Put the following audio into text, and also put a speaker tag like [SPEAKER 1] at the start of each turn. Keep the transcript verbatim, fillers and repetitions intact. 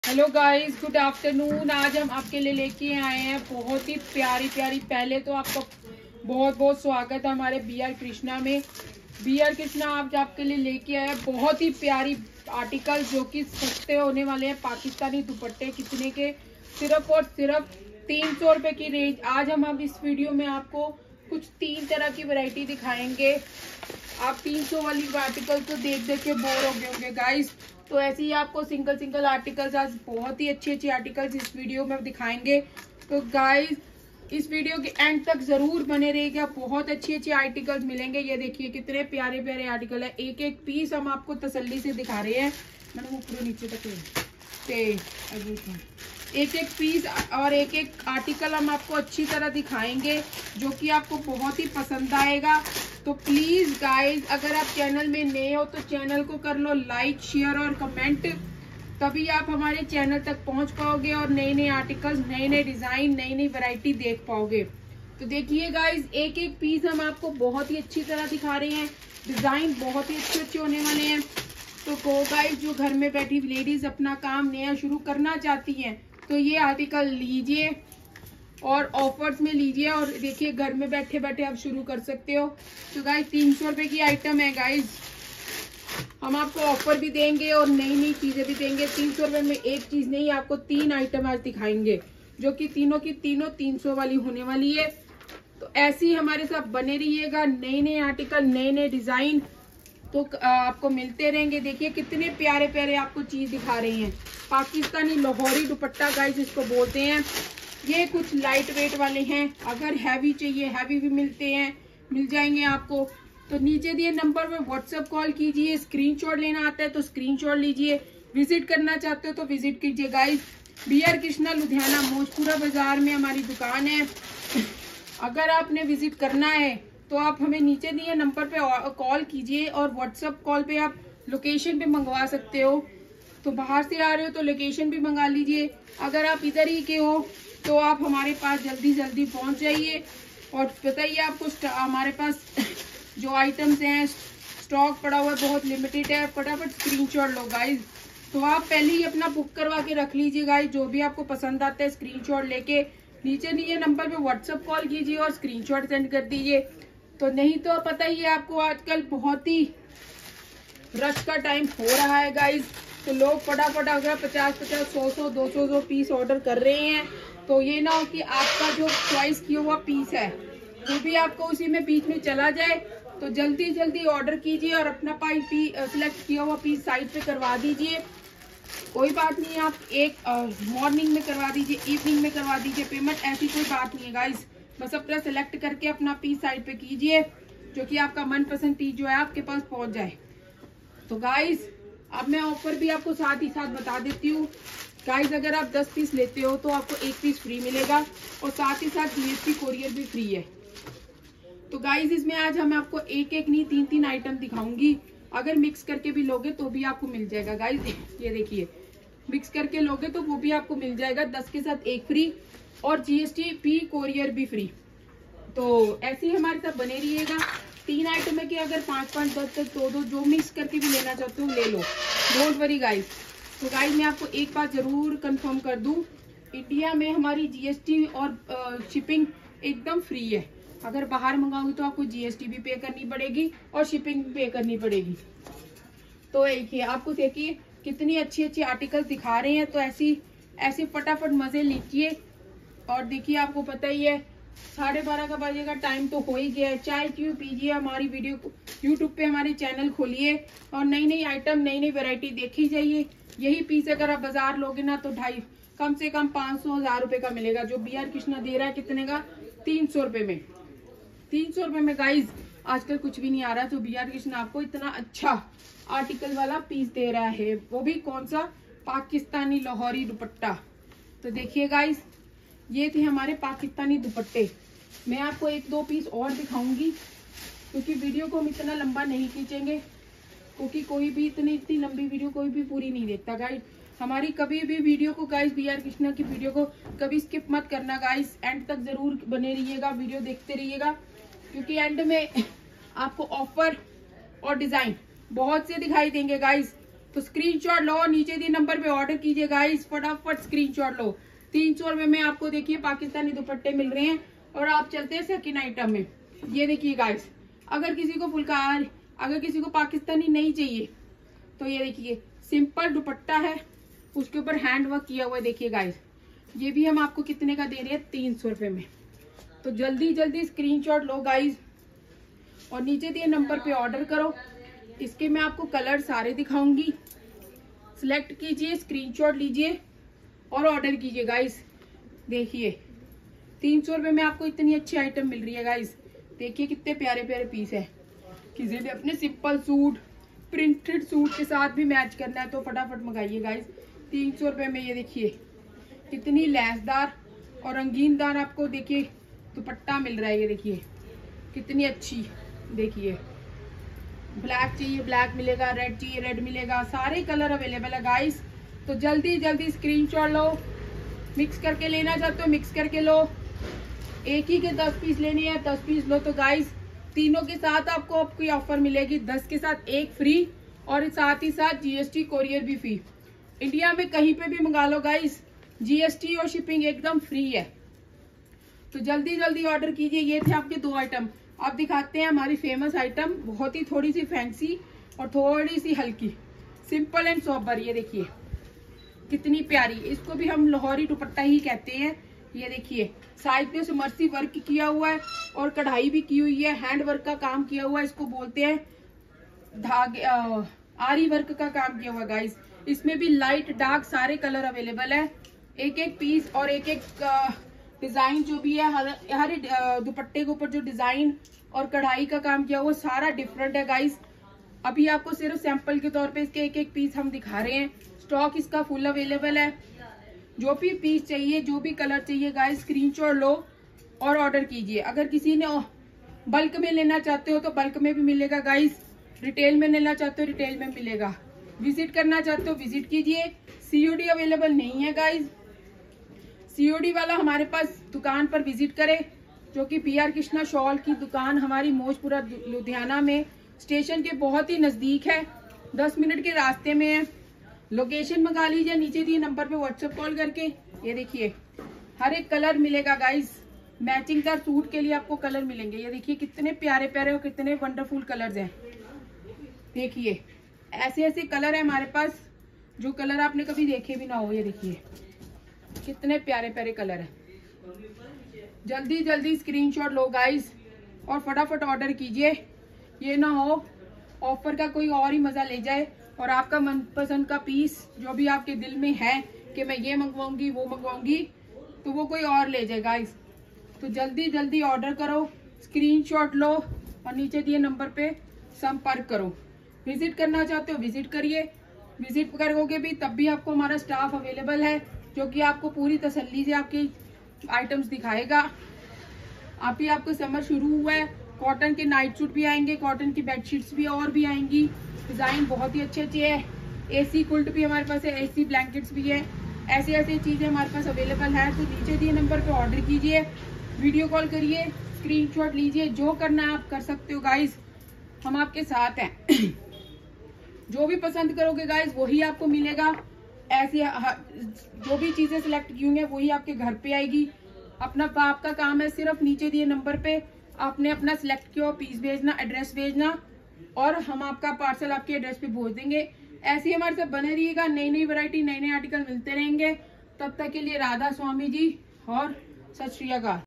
[SPEAKER 1] Hello guys, good afternoon. आज हम आपके लिए लेके आए हैं बहुत ही प्यारी प्यारी। पहले तो आपका बहुत बहुत स्वागत है हमारे बी आर कृष्णा में। बी आर कृष्णा आज आपके लिए लेके आया बहुत ही प्यारी आर्टिकल जो कि सस्ते होने वाले हैं। पाकिस्तानी दुपट्टे कितने के, सिर्फ और सिर्फ तीन सौ रुपए की रेंज। आज हम अब इस वीडियो में आपको कुछ तीन तरह की वैरायटी दिखाएंगे। आप तीन सौ वाली आर्टिकल तो देख देख के बोर हो गए होंगे गाइस, तो ऐसे ही आपको सिंगल सिंगल आर्टिकल्स, आज बहुत ही अच्छे अच्छे आर्टिकल्स इस वीडियो में दिखाएंगे। तो गाइस इस वीडियो के एंड तक जरूर बने रहिएगा, बहुत अच्छे अच्छे आर्टिकल्स मिलेंगे। ये देखिए कितने प्यारे प्यारे आर्टिकल है, एक एक पीस हम आपको तसल्ली से दिखा रहे हैं। मैंने ऊपर नीचे तक एक एक पीस और एक एक आर्टिकल हम आपको अच्छी तरह दिखाएंगे जो कि आपको बहुत ही पसंद आएगा। तो प्लीज गाइज, अगर आप चैनल में नए हो तो चैनल को कर लो लाइक, शेयर और कमेंट, तभी आप हमारे चैनल तक पहुंच पाओगे और नए नए आर्टिकल्स, नए नए डिजाइन, नई नई वैरायटी देख पाओगे। तो देखिए गाइज, एक एक पीस हम आपको बहुत ही अच्छी तरह दिखा रहे हैं। डिजाइन बहुत ही अच्छे अच्छे होने वाले हैं। तो को गाइज, जो घर में बैठी लेडीज अपना काम नया शुरू करना चाहती हैं तो ये आर्टिकल लीजिए और ऑफर्स में लीजिए और देखिए घर में बैठे बैठे आप शुरू कर सकते हो। तो गाइज तीन सौ रुपए की आइटम है गाइज, हम आपको ऑफर भी देंगे और नई नई चीजें भी देंगे। तीन सौ रुपए में एक चीज नहीं, आपको तीन आइटम आज दिखाएंगे जो कि तीनों की तीनों तीन सौ वाली होने वाली है। तो ऐसे ही हमारे साथ बने रहिएगा, नए नए आर्टिकल, नए नए डिजाइन तो आपको मिलते रहेंगे। देखिए कितने प्यारे प्यारे आपको चीज दिखा रही हैं। पाकिस्तानी लाहौरी दुपट्टा गाइस इसको बोलते हैं। ये कुछ लाइट वेट वाले हैं, अगर हैवी चाहिए हैवी भी मिलते हैं, मिल जाएंगे आपको। तो नीचे दिए नंबर पे व्हाट्सएप कॉल कीजिए, स्क्रीनशॉट लेना आता है तो स्क्रीनशॉट लीजिए, विजिट करना चाहते हो तो विजिट कीजिए guys. B R Krishna Ludhiana Mojpura बाजार में हमारी दुकान है। अगर आपने विजिट करना है तो आप हमें नीचे दिए नंबर पे कॉल कीजिए और व्हाट्सएप कॉल पे आप लोकेशन पे मंगवा सकते हो। तो बाहर से आ रहे हो तो लोकेशन भी मंगा लीजिए, अगर आप इधर ही के हो तो आप हमारे पास जल्दी जल्दी पहुंच जाइए। और बताइए आपको हमारे पास जो आइटम्स हैं, स्टॉक पड़ा हुआ है, बहुत लिमिटेड है, फटाफट स्क्रीनशॉट लो गाइज। तो आप पहले ही अपना बुक करवा के रख लीजिए गाइज, जो भी आपको पसंद आता है स्क्रीनशॉट लेके नीचे दिए नंबर पे व्हाट्सएप कॉल कीजिए और स्क्रीनशॉट सेंड कर दीजिए। तो नहीं तो पता ही है आपको, आजकल बहुत ही रश का टाइम हो रहा है गाइज, तो लोग फटाफट अगर पचास पचास सौ सौ दो सौ सौ पीस ऑर्डर कर रहे हैं तो ये ना हो कि आपका जो चॉइस किया हुआ पीस है वो भी आपको उसी में बीच में चला जाए। तो जल्दी जल्दी ऑर्डर कीजिए और अपना पाई पी सिलेक्ट किया हुआ पीस साइड पे करवा दीजिए। कोई बात नहीं, आप एक मॉर्निंग में करवा दीजिए, इवनिंग में करवा दीजिए पेमेंट, ऐसी कोई बात नहीं है गाइज। बस अपना सिलेक्ट करके अपना पीस साइड पे कीजिए जो कि आपका मनपसंद पीस जो है आपके पास पहुंच जाए। तो गाइज अब मैं ऑफर भी आपको साथ ही साथ बता देती हूँ गाइज, अगर आप दस पीस लेते हो तो आपको एक पीस फ्री मिलेगा और साथ ही साथ जीएसटी कोरियर भी फ्री है। तो गाइज इसमें आज हम आपको एक एक नहीं तीन तीन आइटम दिखाऊंगी, अगर मिक्स करके भी लोगे तो भी आपको मिल जाएगा गाइज। ये देखिए मिक्स करके लोगे तो वो भी आपको मिल जाएगा, दस के साथ एक फ्री और जीएसटी पी कोरियर भी फ्री। तो ऐसे ही हमारे साथ बने रहिएगा। तीन आइटम है कि अगर पांच पांच दस दस दो दो जो मिक्स करके भी लेना चाहते हो ले लो, डोंट वरी गाइस। तो गाइस मैं आपको एक बात जरूर कंफर्म कर दूं, इंडिया में हमारी जीएसटी और शिपिंग एकदम फ्री है। अगर बाहर मंगाओगे तो आपको जीएसटी भी पे करनी पड़ेगी और शिपिंग भी पे करनी पड़ेगी। तो एक ही आपको देखिए कितनी अच्छी अच्छी आर्टिकल दिखा रहे हैं, तो ऐसी ऐसे फटाफट मजे लीजिए। और देखिए आपको पता ही है साढ़े बारह का बजेगा टाइम तो हो ही गया है, चाय क्यों पीजिए, हमारी वीडियो को यूट्यूब पे हमारे चैनल खोलिए और नई नई आइटम, नई नई वैरायटी देखी जाइए। यही पीस अगर आप बाजार लोगे ना तो ढाई कम से कम पाँच सौ हजार रुपए का मिलेगा, जो बी आर कृष्णा दे रहा है कितने का, तीन सौ रुपए में। तीन सौ रुपए में गाइज आजकल कुछ भी नहीं आ रहा, जो बी आर कृष्णा आपको इतना अच्छा आर्टिकल वाला पीस दे रहा है, वो भी कौन सा, पाकिस्तानी लाहौरी दुपट्टा। तो देखिए गाइज ये थे हमारे पाकिस्तानी दुपट्टे। मैं आपको एक दो पीस और दिखाऊंगी क्योंकि वीडियो को हम इतना लंबा नहीं खींचेंगे, क्योंकि कोई भी इतनी इतनी लंबी वीडियो कोई भी पूरी नहीं देखता गाइस। हमारी कभी भी वीडियो को गाइस, बी आर कृष्णा की वीडियो को कभी स्किप मत करना गाइस, एंड तक जरूर बने रहिएगा, वीडियो देखते रहिएगा, क्योंकि एंड में आपको ऑफर और डिजाइन बहुत से दिखाई देंगे गाइस। तो स्क्रीनशॉट लो, नीचे दिए नंबर पे ऑर्डर कीजिए गाइस, फटाफट स्क्रीनशॉट लो। तीन सौ रुपए में आपको देखिए पाकिस्तानी दुपट्टे मिल रहे हैं। और आप चलते हैं सेकंड आइटम में। ये देखिए गाइस, अगर किसी को फुलकार, अगर किसी को पाकिस्तानी नहीं चाहिए तो ये देखिए सिंपल दुपट्टा है, उसके ऊपर हैंड वर्क किया हुआ है। देखिए गाइस, ये भी हम आपको कितने का दे रहे हैं, तीन सौ रुपए में। तो जल्दी जल्दी स्क्रीनशॉट लो गाइस और नीचे दिए नंबर पे ऑर्डर करो। इसके मैं आपको कलर सारे दिखाऊंगी, सिलेक्ट कीजिए, स्क्रीनशॉट लीजिए और ऑर्डर कीजिए गाइस। देखिए तीन सौ रुपए में आपको इतनी अच्छी आइटम मिल रही है गाइस। देखिए कितने प्यारे प्यारे पीस है। किसी ने अपने सिंपल सूट, प्रिंटेड सूट के साथ भी मैच करना है तो फटाफट मंगाइए गाइस। तीन सौ रुपए में ये देखिए कितनी लैसदार और रंगीनदार आपको देखिए दुपट्टा मिल रहा है। ये देखिए कितनी अच्छी, देखिए ब्लैक चाहिए ब्लैक मिलेगा, रेड चाहिए रेड मिलेगा, सारे कलर अवेलेबल है गाइस। तो जल्दी जल्दी स्क्रीनशॉट लो। मिक्स करके लेना चाहते हो मिक्स करके लो, एक ही के दस पीस लेने हैं दस पीस लो। तो गाइस तीनों के साथ आपको आपकी ऑफर मिलेगी, दस के साथ एक फ्री और साथ ही साथ जीएसटी कोरियर भी फ्री। इंडिया में कहीं पे भी मंगा लो गाइस, जीएसटी और शिपिंग एकदम फ्री है। तो जल्दी जल्दी ऑर्डर कीजिए। ये थे आपके दो आइटम। आप दिखाते हैं हमारी फेमस आइटम, बहुत ही थोड़ी सी फैंसी और थोड़ी सी हल्की, सिंपल एंड सोबर। ये देखिए कितनी प्यारी, इसको भी हम लाहौरी दुपट्टा ही कहते हैं। ये देखिए साइड पे समर्सी वर्क किया हुआ है और कढ़ाई भी की हुई है, हैंड वर्क का काम किया हुआ है, इसको बोलते हैं धागे, आरी वर्क का काम किया हुआ है गाइस। इसमें भी लाइट डार्क सारे कलर अवेलेबल है। एक एक पीस और एक एक डिजाइन जो भी है, हर हर दुपट्टे के ऊपर जो डिजाइन और कढ़ाई का काम किया हुआ सारा डिफरेंट है गाइस। अभी आपको सिर्फ सैंपल के तौर पे इसके एक एक पीस हम दिखा रहे हैं। स्टॉक इसका फुल अवेलेबल है। जो भी पीस चाहिए, जो भी कलर चाहिए गाइस, स्क्रीनशॉट लो और ऑर्डर कीजिए। अगर किसी ने बल्क में लेना चाहते हो तो बल्क में भी मिलेगा गाइस, रिटेल में लेना चाहते हो रिटेल में मिलेगा, विजिट करना चाहते हो विजिट कीजिए। सीओडी अवेलेबल नहीं है गाइस, सीओडी वाला हमारे पास दुकान पर विजिट करे, जो कि पी आर कृष्णा शॉल की दुकान हमारी मौजपुरा लुधियाना में स्टेशन के बहुत ही नजदीक है, दस मिनट के रास्ते में है। लोकेशन मंगा लीजिए नीचे दिए नंबर पे व्हाट्सएप कॉल करके। ये देखिए हर एक कलर मिलेगा गाइस, मैचिंग का सूट के लिए आपको कलर मिलेंगे। ये देखिए कितने प्यारे प्यारे और कितने वंडरफुल कलर्स हैं। देखिए ऐसे ऐसे कलर है हमारे पास जो कलर आपने कभी देखे भी ना हो। ये देखिए कितने प्यारे प्यारे कलर है। जल्दी जल्दी स्क्रीनशॉट लो गाइस और फटाफट ऑर्डर कीजिए। ये ना हो ऑफर का कोई और ही मजा ले जाए और आपका मनपसंद का पीस जो भी आपके दिल में है कि मैं ये मंगवाऊंगी वो मंगवाऊंगी, तो वो कोई और ले जाए गाइस। तो जल्दी जल्दी ऑर्डर करो, स्क्रीनशॉट लो और नीचे दिए नंबर पे संपर्क करो। विजिट करना चाहते हो विजिट करिए, विजिट करोगे भी तब भी आपको हमारा स्टाफ अवेलेबल है जो कि आपको पूरी तसल्ली से आपकी आइटम्स दिखाएगा। अभी आपको समर शुरू हुआ है, कॉटन के नाइट सूट भी आएंगे, कॉटन की बेडशीट्स भी और भी आएंगी, डिजाइन बहुत ही अच्छे अच्छे है। एसी कुल्ट भी हमारे पास है, एसी ब्लैंकेट्स भी है, ऐसी ऐसी चीजें हमारे पास अवेलेबल है। तो नीचे दिए नंबर पे ऑर्डर कीजिए, वीडियो कॉल करिए, स्क्रीनशॉट लीजिए, जो करना है आप कर सकते हो गाइस, हम आपके साथ हैं। जो भी पसंद करोगे गाइस वही आपको मिलेगा। ऐसे जो भी चीजें सिलेक्ट की होंगी वही आपके घर पे आएगी। अपना आपका काम है सिर्फ नीचे दिए नंबर पे आपने अपना सिलेक्ट किया पीस भेजना, एड्रेस भेजना और हम आपका पार्सल आपके एड्रेस पे भेज देंगे। ऐसे ही हमारे साथ बने रहिएगा, नई नई वैरायटी नए नए आर्टिकल मिलते रहेंगे। तब तक के लिए राधा स्वामी जी और सत श्री अकाल।